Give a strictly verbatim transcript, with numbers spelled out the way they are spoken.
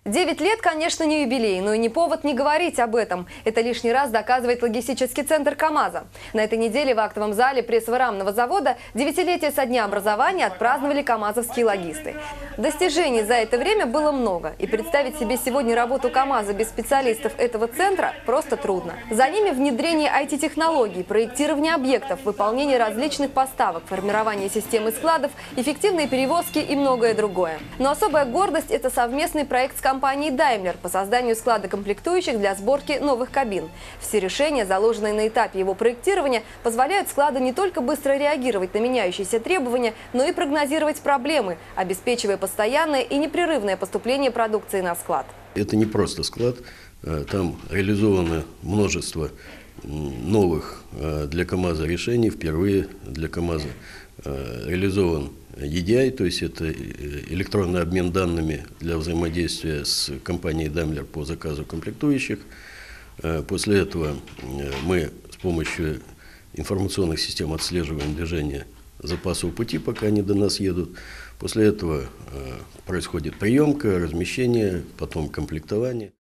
Девять лет, конечно, не юбилей, но и не повод не говорить об этом. Это лишний раз доказывает логистический центр КАМАЗа. На этой неделе в актовом зале пресс-рамного завода девятилетие со дня образования отпраздновали камазовские логисты. Достижений за это время было много. И представить себе сегодня работу КАМАЗа без специалистов этого центра просто трудно. За ними внедрение ай ти-технологий, проектирование объектов, выполнение различных поставок, формирование системы складов, эффективные перевозки и многое другое. Но особая гордость – это совместный проект с компанией компании Daimler по созданию склада комплектующих для сборки новых кабин. Все решения, заложенные на этапе его проектирования, позволяют складу не только быстро реагировать на меняющиеся требования, но и прогнозировать проблемы, обеспечивая постоянное и непрерывное поступление продукции на склад. Это не просто склад, там реализовано множество новых для КАМАЗа решений. Впервые для КАМАЗа реализован и ди ай, то есть это электронный обмен данными для взаимодействия с компанией Daimler по заказу комплектующих. После этого мы с помощью информационных систем отслеживаем движение запасов пути, пока они до нас едут. После этого происходит приемка, размещение, потом комплектование.